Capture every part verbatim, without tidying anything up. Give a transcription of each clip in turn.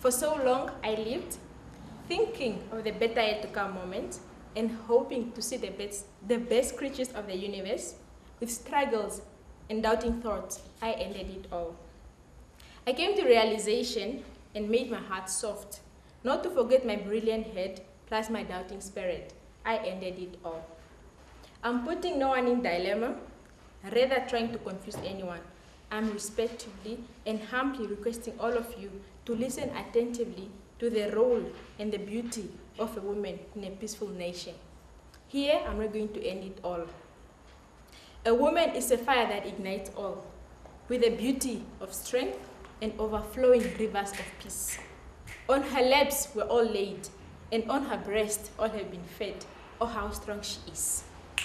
For so long, I lived thinking of the better yet to come moment and hoping to see the best, the best creatures of the universe. With struggles and doubting thoughts, I ended it all. I came to realization and made my heart soft, not to forget my brilliant head plus my doubting spirit. I ended it all. I'm putting no one in dilemma, rather trying to confuse anyone. I'm respectfully and humbly requesting all of you to listen attentively to the role and the beauty of a woman in a peaceful nation. Here, I'm not going to end it all. A woman is a fire that ignites all, with the beauty of strength and overflowing rivers of peace. On her laps were all laid, and on her breast all have been fed. Oh, how strong she is.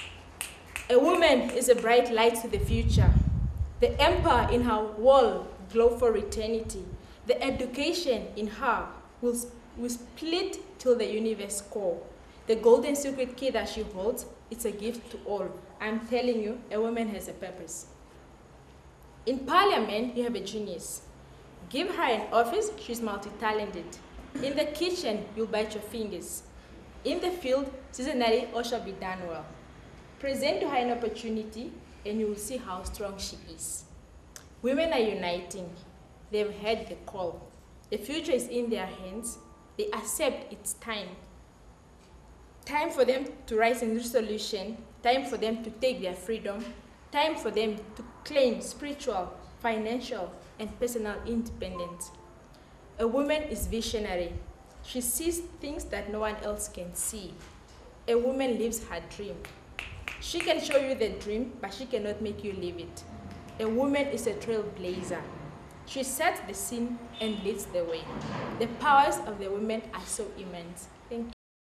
A woman is a bright light to the future. The emperor in her will glow for eternity. The education in her will, will split till the universe core. The golden secret key that she holds, it's a gift to all. I'm telling you, a woman has a purpose. In parliament, you have a genius. Give her an office, she's multi-talented. In the kitchen, you'll bite your fingers. In the field, seasonally, all shall be done well. Present to her an opportunity, and you will see how strong she is. Women are uniting. They've heard the call. The future is in their hands. They accept it's time. Time for them to rise in resolution. Time for them to take their freedom. Time for them to claim spiritual, financial, and personal independence. A woman is visionary. She sees things that no one else can see. A woman lives her dream. She can show you the dream, but she cannot make you live it. A woman is a trailblazer. She sets the scene and leads the way. The powers of the women are so immense. Thank you.